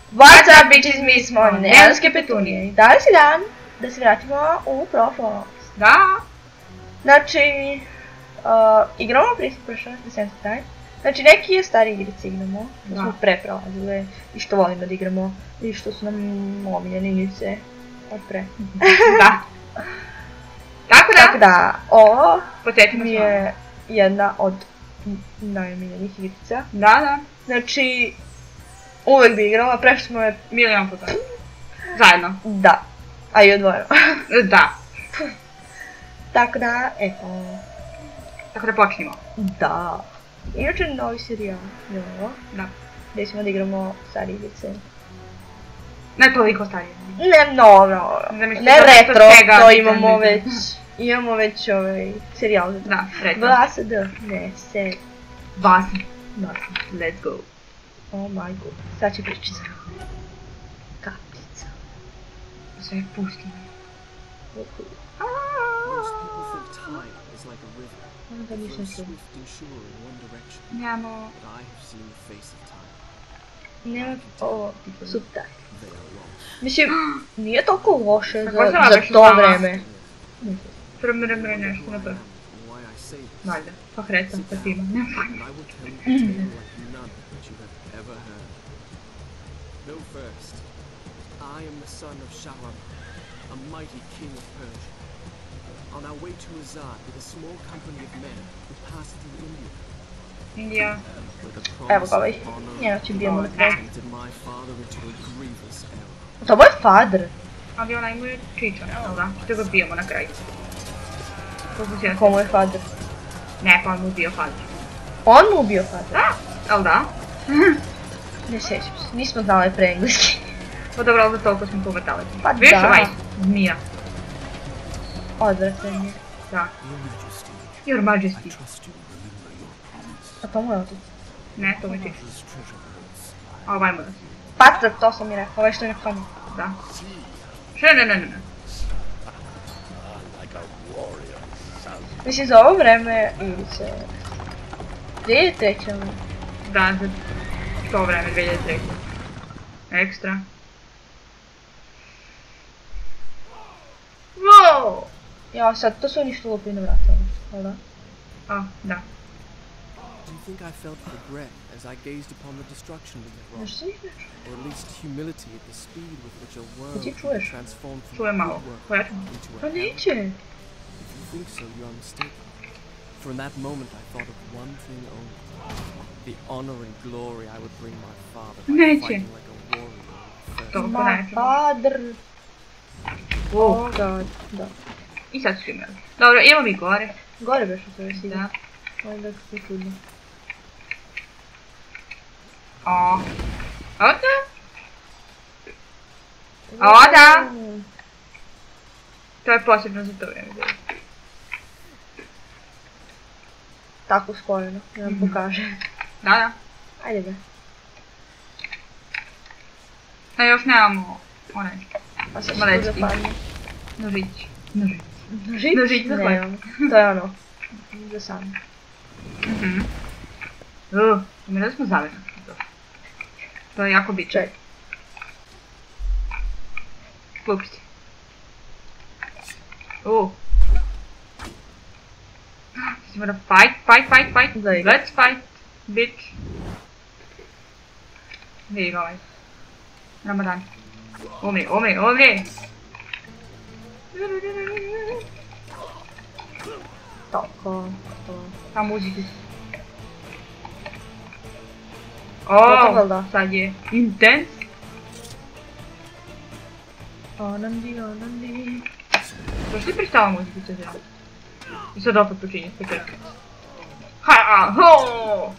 What's up bitches, mi smo Neonske Petunije i danas je dan da se vratimo u prošlost. Da. Znači, igramo pristup prošlost na Sense of Time. Znači neki je stari igrice igramo, da smo pre prolazile i što volimo da igramo i što su nam omiljene igrice od pre. Da. Tako da, ovo Podsjetimo mi je jedna od najomiljenih igrica. Da. Znači, uvek bi igrala, prešli smo je Milion puta. Zajedno. Da, a i odvojeno. Da. Tako da, eto. Tako da počnemo. Da. Inače novi serijal je ovo. Da. Gdje ćemo da igramo stari igrice. Ne toliko starije. Ne mnogo, ne retro, to imamo već ovaj serijal za to. Da, retro. VASD, ne, se. Vasim. Let's go. Oh my god, sad će pričica. Kapica. Sve pusti. Most people think time is like a river, flows swift and sure in one direction. Nemo. But I have seen the face of time. Nema ovo subtitle. They are wrong. Mislim, nije toliko loše Kako se za baš to znala? vreme. Prmre nešto na to. Why I say this, Valjda. Pa kretam pa tima. and I will tell you a tale like none that you have ever heard. Know first, I am the son of Shahram, a mighty king of Persia. On our way to Azad with a small company of men, we passed through India. Indija. Where the Evo ga promise ovaj, of honor njena će bijemo na kraju. tempted my father into a grievous error. To je father. Ali ona ima čiča, jel da? Što ga bijemo na kraju. Komu je father? Ne, pa on mu bio father. On mu ubio father? Da, jel da? Ne sjećam se, nismo znali pre engleski. Pa dobro, ali za toliko smo povrtali. Pa Viš da. ovaj zmija. Odvratan je. Da. Your Majesty, Your Majesty. I trust you will remember your promise. A to mu je otac. Ne, to mi čiš. This treasure holds. A ovaj mu da si. Patar, to sam mi rekao, ovaj što je na konju. Da. Še ne. Mislim, za ovo vreme igrice... 2003. Da, za to vreme, 2003. Ekstra. Wow! Ja, sad, to su oni što lupi na vrata, jel da? A, da. Do you think I felt regret as I gazed upon the destruction we had wrought? Nešto sam ih nešto? Or at least humility at the speed with which a world ti can čuješ? be transformed from Čujem malo. good work Pojačam. into a Pa hell? neće. If you think so, you are mistaken. For in that moment I thought of one thing only. The honor and glory I would bring my father by Neće. fighting like a warrior in the To first. pa My neću. father. Wow. Oh god, da. I sad su imali. Dobro, idemo mi gore. Gore beš u tebe si. Da. Onda je čudno. O. Oda! To je posebno za to vreme. Tako skoreno, da nam pokaže. Da. Ajde be. A još nemamo onaj Pa sad Malecki. što zapadne. nožić. Nožić? za hleb. Nemamo. To je ono. Za sam. Mi da smo zavedni. To je jako bitno. Čekaj. Glupsti. Ćemo da fight. Da igra. Let's fight, bitch. Vidi ga ovaj. Ramadan. Umri. Tako. Ta muzika. Gotovo, da. Sad je intense. Onandi. To što ti prestala muziku se zira? I sad opet počinje s početka. Ho!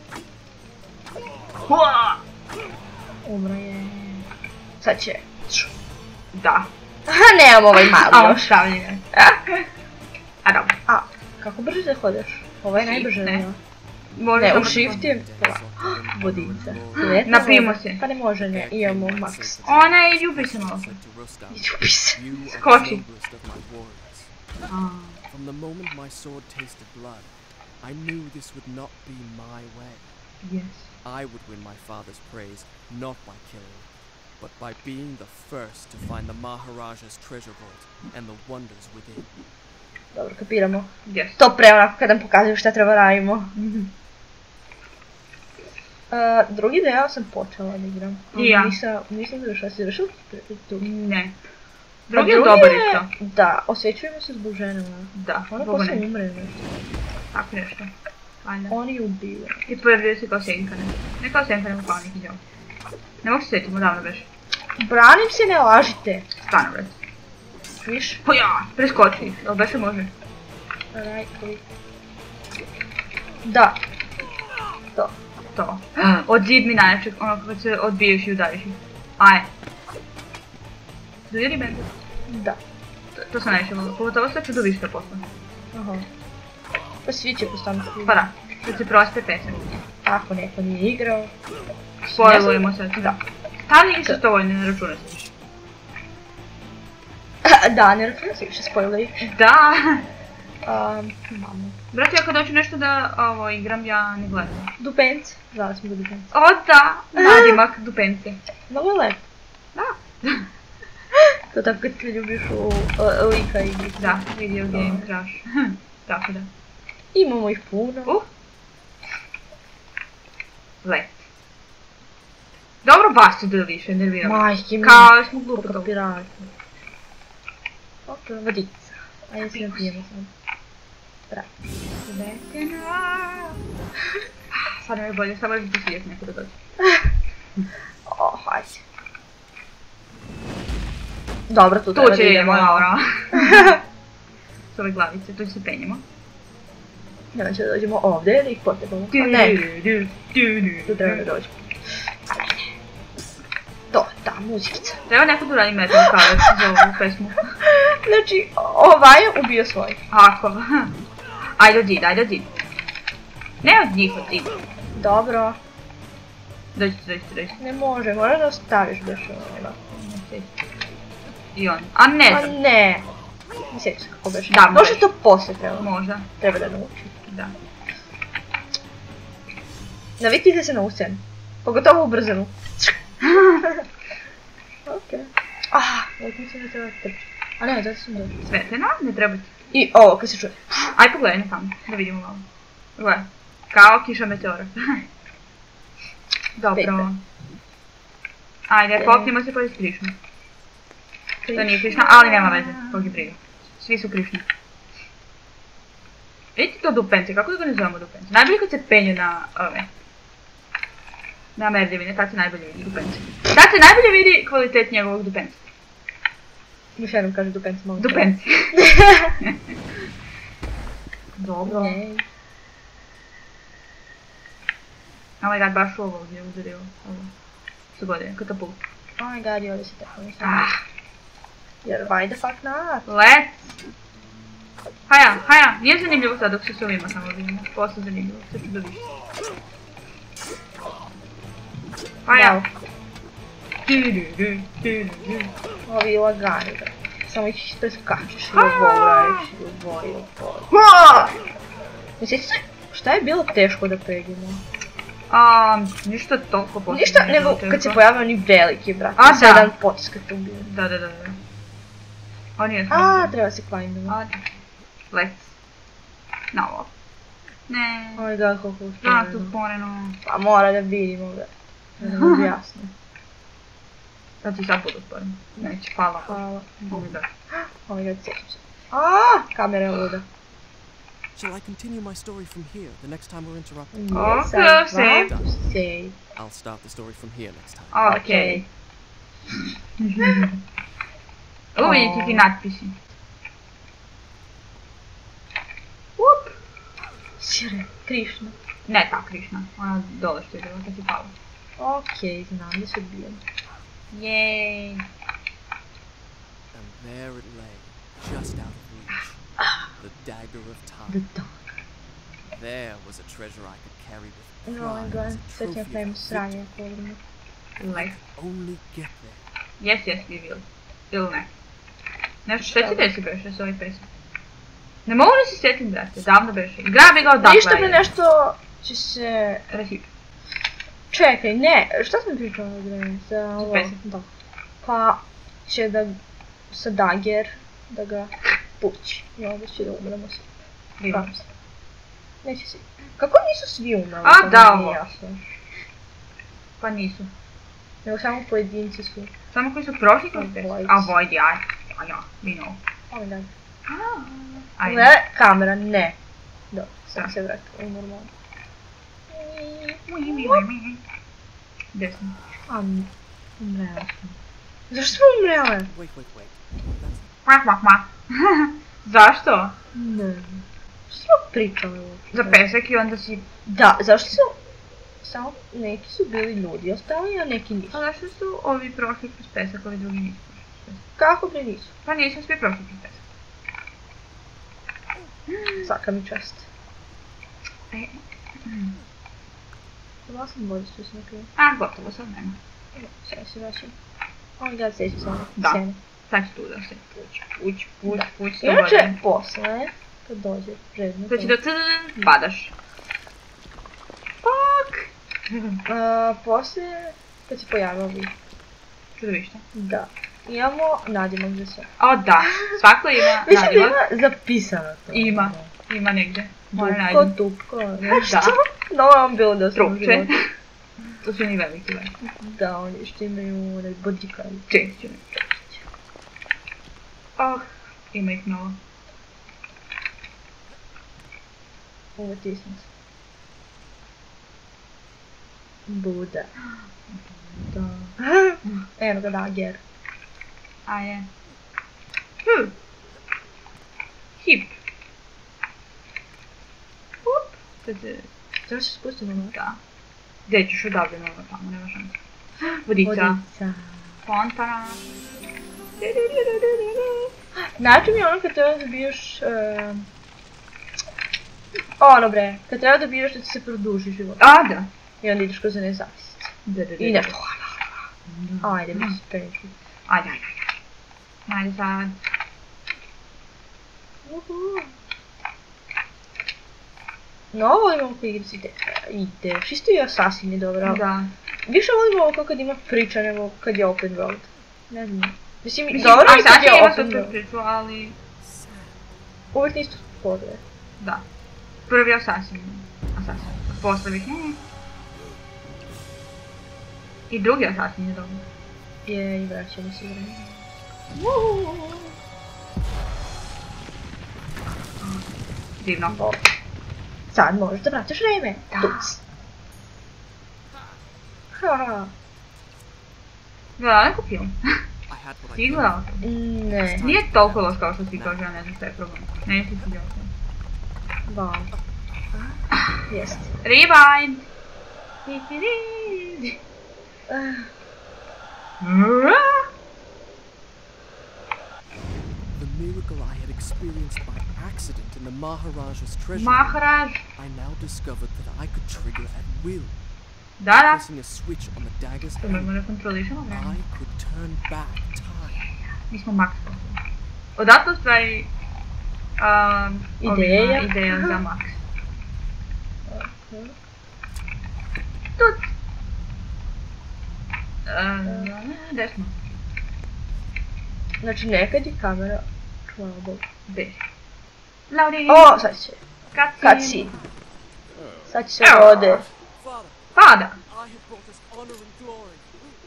Umro je. Sad će. Da. Aha, nemam ovaj mali još. Stavljene. A dobro. A, kako brže da hodeš? Ovo je najbrže, ne. ne? Može Ne, samo u shift je vodica. Napijmo se. Pa ne može, ne, imamo max. Ona je ljubi se malo. Ljubi se. You are Skoči. the noblest of my warriors. From the moment my sword tasted blood, I knew this would not be my way. Yes. I would win my father's praise, not by killing, but by being the first to find the Maharaja's treasure vault and the wonders within. Dobro, kapiramo. Yes. To pre onako kad nam pokazuju šta treba radimo. Drugi deo sam počela da igram. I ja. Nisam završila, si završila? Ne. Drugi je dobar isto. Da, osjećujemo se zbog ženama. Da, Ona zbog posle ne. umre nešto. Tako nešto. Ajde. Oni ubiju. I pojavljuje se kao senka, ne. Ne kao senka, nego kao neki djel. Ne mogu se sjetiti, davno beš. Branim se, ne lažite. Stvarno, bret. Viš? Pa ja, preskoči. Jel beše može? Right click. Da. To. To. Od zid mi najljepše, ono kad se odbiješ i udariš ih. Aj. Do you remember? Da. To sam najviše volila. Pogotovo sve čudovište posle. Aha. Pa svi će postaviti. Pa da. Kad se proste pesme. Ako neko nije igrao. Spojlujemo se. Da. Stavljeni su to vojne, ne računa se više. Da, ne računa se više spoileri. Da. Mamo. Brate, ja kad hoću nešto da igram, ja ne gledam. Dupenc. Znala smo ga Dupenc. O da! Nadimak Dupence. Mnogo je lepo. Da. To tako kad ti ljubiš u lika igri. Da, video game crash. Tako da. Imamo ih puno. Let. Dobro, baš se da više nerviramo. Majke mi. Kao smo glupo to. Pokapirati. Ok, vodica. Ajde se napijemo sam. Brate. Sad nam je bolje, samo još da svijet neko da dođe. Hajde. Dobro, tu Tu će idemo, dobro. S ove glavice, tu se penjemo. Ja će da dođemo ovdje ili ih potrebamo? A ne, tu treba da dođemo. To, ta muzikica. Treba neko da radi metal cover za ovu pesmu. Znači, ovaj je ubio svoj. Ako. Ajde od zid, ajde od zid. Ne od njih, od zid. Dobro. Dođite. Ne može, mora da ostaviš baš ono. I on. A ne A znam. ne. Ne sjećam se kako baš. Da, možda to poslije treba. Možda. Treba da nauči. Da. Naviknite se na ovu scenu. Pogotovo ubrzanu. Okej. Mislim da treba trčati. A ne, zato sam došla. Svetlana, ne treba ti. I ovo, kad se čuje. Aj pogledaj na tamo, da vidimo malo. Gledaj. Kao kiša meteora. Dobro. Ajde, popnimo se pa iz Krišnu. To nije Krišna, ali nema veze, Bog je briga. Svi su Krišni. Vidite to Dupence, kako da ga ne zovemo Dupence? Najbolje kad se penju na ove. Na merdevine, tad se najbolje vidi Dupence. Tad se najbolje vidi kvalitet njegovog Dupence. Još jednom kaže Dupence, mogu. Dupence. Dobro. Oh my god, baš ovo ovdje udario. Ovo. Što godine, katapult. Oh my god, i ovdje se tako nisam. Jer why the fuck not? Let's! Haja, nije zanimljivo sad dok se s ovima samo vidimo. Posle zanimljivo, sve ću da više. Haja! Ovi lagani da. Samo ih preskačeš i obogledaš i obojio pol. Misliš, šta je bilo teško da pređemo? Ništa toliko posebno. Ništa, nego kad se pojavio oni veliki, brate. A, da. Jedan potiskak tu bio. Da. On je smo. Treba se climbimo. Let's. Na ovo. Ne. Oh my god, koliko Znaš tu usporeno. sporeno. Pa mora da vidimo ga. Da nam objasnim. Sad ti sad budu sporeno. Neće, hvala. Hvala. Oh my god. Oh my god, sjećam se. Kamera je luda. Shall I continue my story from here the next time we're interrupted? Yes, Okay, I same. want to say. I'll start the story from here next time. Okej. Ovo vidite ti natpisi. Up. Sire, Krišna. Ne ta Krišna, ona dole što je bila kad si pala. Okej, znam da se odbijam. Jej. And there it lay, just out of reach. The dagger of The time. dog. There was a treasure I could carry with Oh my pride god, as a sećam trophy da im of sranje victory. okolo. Like. Only get there. Yes, we will. Ili ne. Nešto šta ti desi beše s ovoj pesmi? Ne mogu da se sjetim, brate, davno beše. Grabi ga odakle. Ništa mi nešto će se... Reci. Čekaj, ne, šta sam pričala za ovo? pesek. Da. Pa će da sa Dagger da ga pući i onda će da umremo svi. Vidim. Neće svi. Kako nisu svi umrali? A, to da, mi nije ovo. jasno. Pa nisu. Nego samo pojedinci su. Samo koji su prošli kroz pesek. Voids. A Void, ja, we know. Oh my god. Ajde. Ne, kamera, ne. Dobro, sam se vratila u normalno. Gdje sam? Umrela sam. Zašto smo umrele? Wait. That's Mak, mak, mak. Zašto? Ne. Što smo pričali uopće? Za pesek i onda si... Da, zašto su... Samo neki su bili ljudi ostali, a neki nisu. Pa zašto su ovi prošli kroz pesek, ovi drugi nisu prošli kroz pesek? Kako bi nisu? Pa nisu svi prošli kroz pesek. Svaka mi čast. E, Bila sam bolje što sam nekada. a, gotovo, sad nema. Sada se vraćam. Oh my god, sjećam se Da. scene. Sad ću tu da se puć, Inače, posle, kad dođe predmet. Znači da padaš. Fuck! Posle, kad se pojavio ovi. Čudovište. Da. Imamo nadimak za sve. O da, svako ima Mislim da nadimak. ima zapisano to. Ima negdje. Mora Dupko, naći. dupko, nešto. Da. No, vam bilo da sam u Trupče. životu. To su oni veliki veliki. Da, oni što imaju onaj bodikari. Češće. Oh, ima ih mnogo. Ovo tisam se. Buda. Da. Eno ga Dagger. A je. Hip. Up. Treba se spustimo na Da. Gdje ćeš odavde mnogo tamo, nema šanse. Vodica. Fontana. Znači mi je ono kad treba da biješ... ono bre, kad treba da biješ da ti se produži život. A, da. I onda ideš kroz nezavist. I nešto. Ajde, mi se preniču. Ajde. Ajde sad. No, volim ovo koji igrici ideš. Isto i Assassin je dobro. Da. Više volim ovo kad ima priča nego kad je open world. Ne znam. Mislim, Mislim, dobro je a sad kad će je ima open super world. priču, ali... Uvijek nisto podve. Da. Prvi Assassin. Posle bih I drugi Assassin je dobro. Je i vraćamo se vreme. Divno. Sad možeš da vraćaš vreme. Da. Tuc. Haha. Gledala neko film? I had what I Ti could. gledala to? Ne. Nije toliko loš kao što ti kaže, ja ne znam šta je problem. Meni se sviđao to. Wow. Jest. Rewind! The miracle I had experienced by accident in the Maharaja's treasure room, Maharaj! I now discovered that I could trigger at will. Da, da. Pressing a switch on the dagger's To možemo hand, da kontrolišemo vreme. I could turn back time. Mi smo Max poslali. Odatle u stvari... Ideja. Ideja za Max. Tut! Gdje smo? Znači nekad je kamera hvala Bogu. Gdje? Loading! O, sad će. Cutscene! Cutscene. Sad će se vode. Father, Pada! I have brought us honor and glory.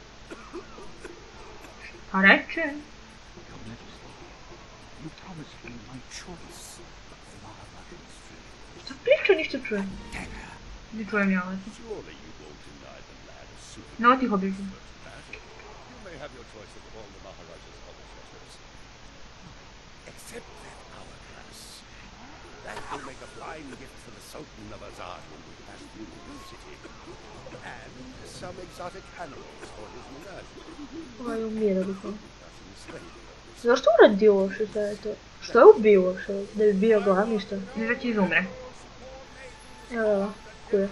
A reče? Your Majesty, you promised me my choice of the Maharaja's treasure. Šta priča, ništa čujem. Ne čujem ja ovo. Surely you won't deny the lad a suitable No tiho biću. battle. You may have your choice of all the Maharaja's other treasures. Except that hourglass. That will make a fine gift for the Sultan of Azad when we pass through the city. And some exotic animals for his menagerie. Ovaj umira duho. Nothing slave. Zašto uradio uopšte sve to? Što je ubio uopšte? Da bi bio glavni što? Ne da će izumre. Evo, kuje.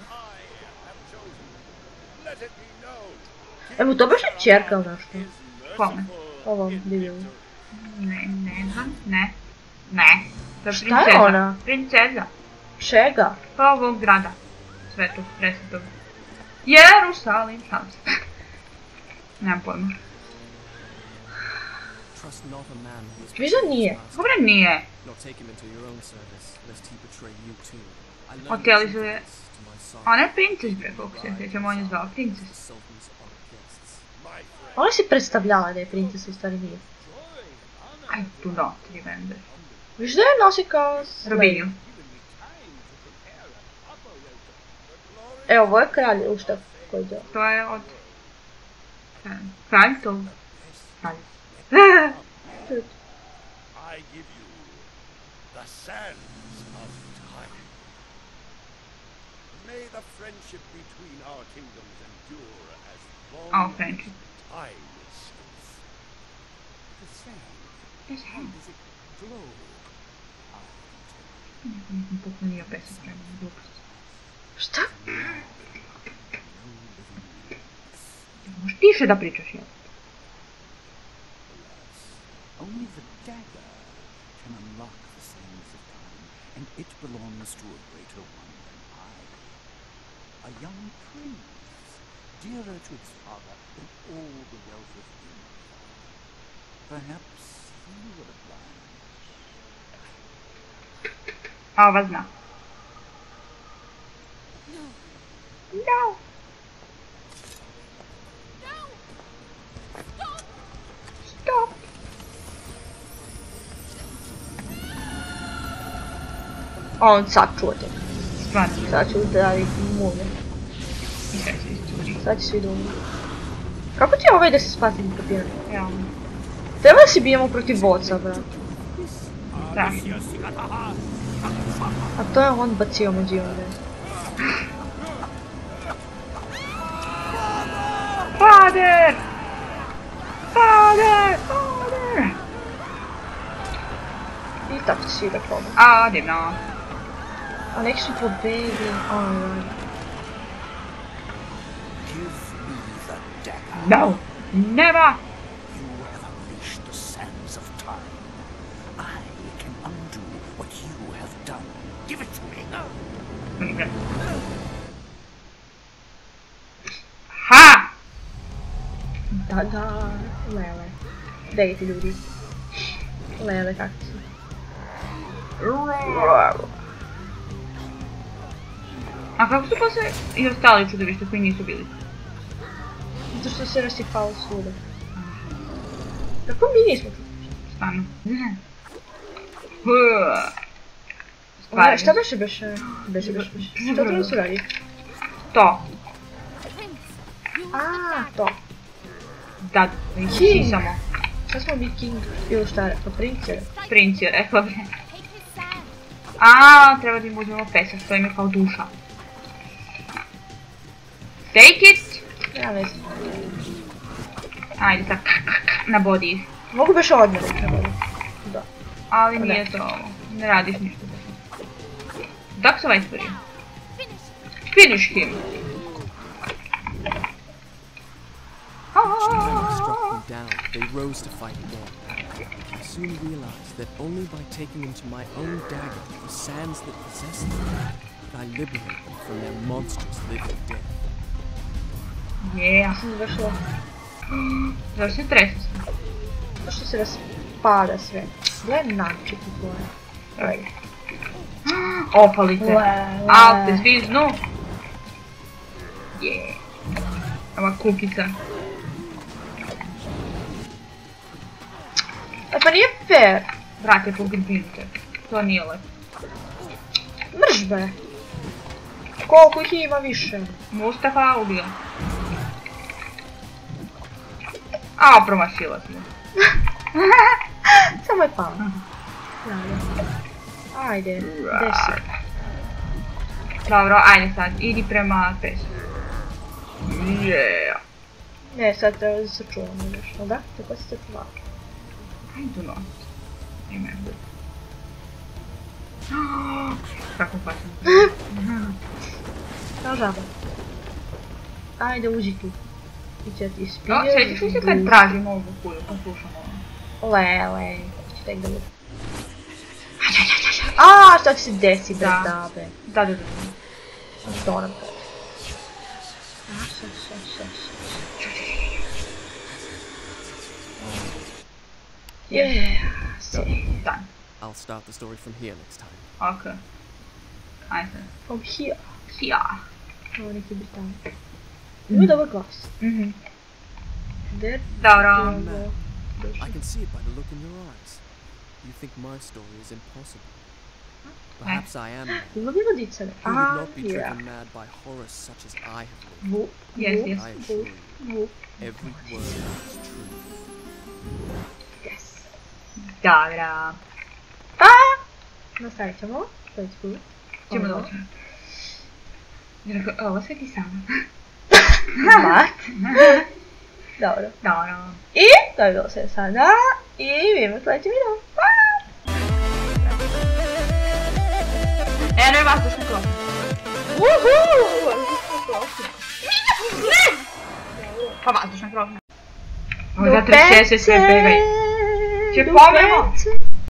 Let it be known. Evo, to baš je čerka ili nešto? Kome? Ovom divlju. Ne znam, ne. Ne. To je Šta princeza. je ona? Princeza. Čega? Pa ovog grada. Svetog, presvetog. Jerusalim, šalim se. Nemam pojma. Trust not a man who is Viš da nije? Dobre nije. nor take him into your own service, lest he betray you too. I learned Oteli su this je... to my son. A ne princes bre, koliko se sjećam, on je zvao princes. The sultan's honored guests. Ona si predstavljala da je princesa, u stvari nije. I do not remember. Viš da je nosi kao slave? Robinju. Evo, ovo je kralj, ili šta? Koji je to? To je od... Kralj to? Kralj. I give you the sands of time. May the friendship between our kingdoms endure as long Oh, as friendship. time is. The sand, Yes, how does it glow? Nisam poklonio pesak prema glupost. Šta? Možeš tiše da pričaš, jel? Only the dagger can unlock the sands of time, and it belongs to a greater one than I. A young prince, dearer to its father than all the wealth of India. Perhaps he will oblige. A ova zna. No! Stop! On sad čujete. Stvarno, Sad ću da raditi muve. i sve se isturi. Sad će svi da umru. Kako ti je ovaj da se spasi papir? Realno. Treba da si bijemo protiv boca, brat. Strašno. A to je on bacio među ovdje. Father! Father! Father! I tako će svi da probam. A, divno. A neki su pobegli. Alright. Give me the dagger. No! Never! You have unleashed the sands of time. I can undo what you have done. Give it to me. Ha! Da. Lele. Dajte ljudi. Lele kako su. A kako su posle i ostali čudovište koji nisu bili? Zato što se rasipalo svuda. Kako mi nismo tu? Stvarno. Šta beše? Što to su radi? To. A, to. Da, ih King. sisamo. Sad smo mi king. Ili šta je rekao, princ je rekao. Princ je rekla bi. A, treba da im uzmemo pesak, to im je kao duša. Take it! Ja ne znam. Ajde sad, na body ih. Mogu baš odmah da treba da. Ali nije to ovo, ne radiš ništa. Dok se ovaj stvorio? Finish him! When I struck them down, they rose to fight again. I soon realized that only by taking them to my own dagger, the sands that possess them, could I liberate them from their monstrous living death. Yeah. Sam završila. Zašto se trese sve? To što se raspada sve. Gledaj način u tvoje. Ajde. Opalite. Ue. Al te zviznu. Yeah. Ova kukica. E pa nije fair. Brate, pogibinite. To nije lepo. Mrš be. Koliko ih ima više? Mustafa ubio. A, promašila sam. Samo je pao. Ajde, gdje si? Dobro, ajde sad, idi prema pesu. Yeah. Ne, sad treba da se čuvamo još, ali da? Tako se se čuvao. I do not remember. Kako pašam. Kao žaba. Ajde, uđi tu. I će ti spiješ. O, sjećaš li se kad tražimo ovu kuju, kad slušamo ovo? Lele, ću tek da budu. A, šta će se desi bez Da. dabe? Da. Što nam kaže? Yeah, see. Done. I'll start the story from here next time. Okay. Ajde. From here. Here. Ovo neki Britan. Ima dobar glas. Dobro. I can see it by the look in your eyes. You think my story is impossible. Perhaps I am mad. Ima bilo dicane. Who would not be driven mad by horrors such as I have lived? Vup. Yes. I assure you, Vup. every word is true. Yes. Dobro. Pa! Nastavit ćemo. Sljedeći put. Ćemo doći. Ovo sve ti sama. Mat. Dobro. Dobro. I to je bilo sve sada. I vidimo sljedeći video. Pa! Eno je vazdušna klopka. Uhu! Ne! Pa vazdušna klopka. Ovo da treće sve begaj. Će pomemo.